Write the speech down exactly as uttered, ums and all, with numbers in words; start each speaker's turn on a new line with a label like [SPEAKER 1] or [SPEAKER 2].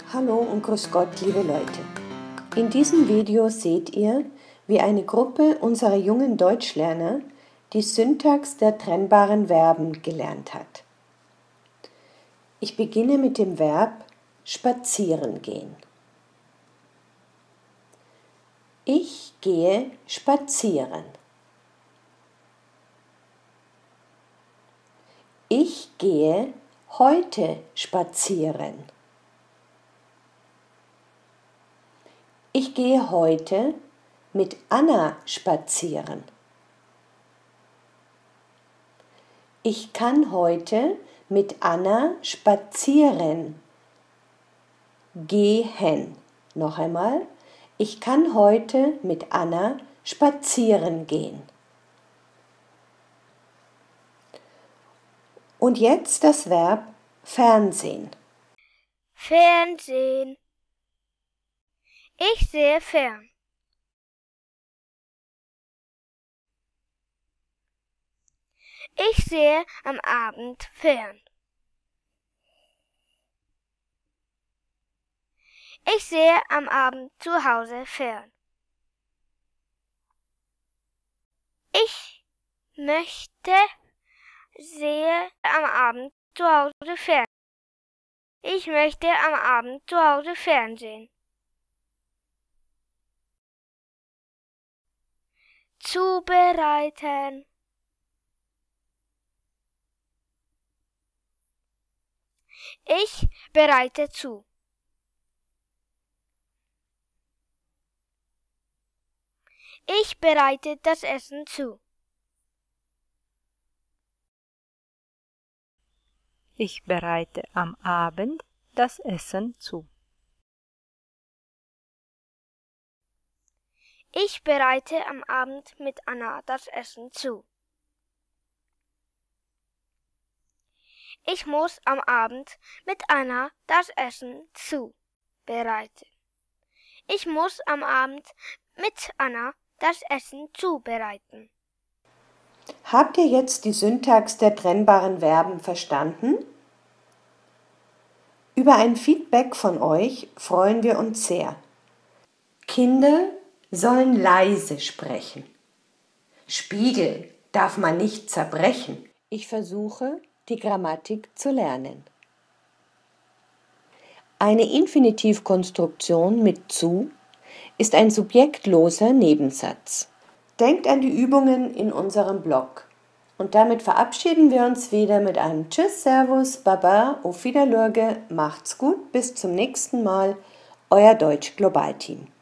[SPEAKER 1] Hallo und grüß Gott, liebe Leute. In diesem Video seht ihr, wie eine Gruppe unserer jungen Deutschlerner die Syntax der trennbaren Verben gelernt hat. Ich beginne mit dem Verb spazieren gehen. Ich gehe spazieren. Ich gehe heute spazieren. Ich gehe heute mit Anna spazieren. Ich kann heute mit Anna spazieren gehen. Noch einmal. Ich kann heute mit Anna spazieren gehen. Und jetzt das Verb Fernsehen.
[SPEAKER 2] Fernsehen. Ich sehe fern. Ich sehe am Abend fern. Ich sehe am Abend zu Hause fern. Ich möchte sehe am Abend zu Hause fern. Ich möchte am Abend zu Hause fernsehen. Zubereiten. Ich bereite zu. Ich bereite das Essen zu.
[SPEAKER 3] Ich bereite am Abend das Essen zu.
[SPEAKER 2] Ich bereite am Abend mit Anna das Essen zu. Ich muss am Abend mit Anna das Essen zubereiten. Ich muss am Abend mit Anna das Essen zubereiten.
[SPEAKER 1] Habt ihr jetzt die Syntax der trennbaren Verben verstanden? Über ein Feedback von euch freuen wir uns sehr. Kinder sollen leise sprechen. Spiegel darf man nicht zerbrechen. Ich versuche, die Grammatik zu lernen. Eine Infinitivkonstruktion mit zu ist ein subjektloser Nebensatz. Denkt an die Übungen in unserem Blog. Und damit verabschieden wir uns wieder mit einem Tschüss, Servus, Baba, auf Wiederlurge, macht's gut, bis zum nächsten Mal, euer Deutsch Global Team.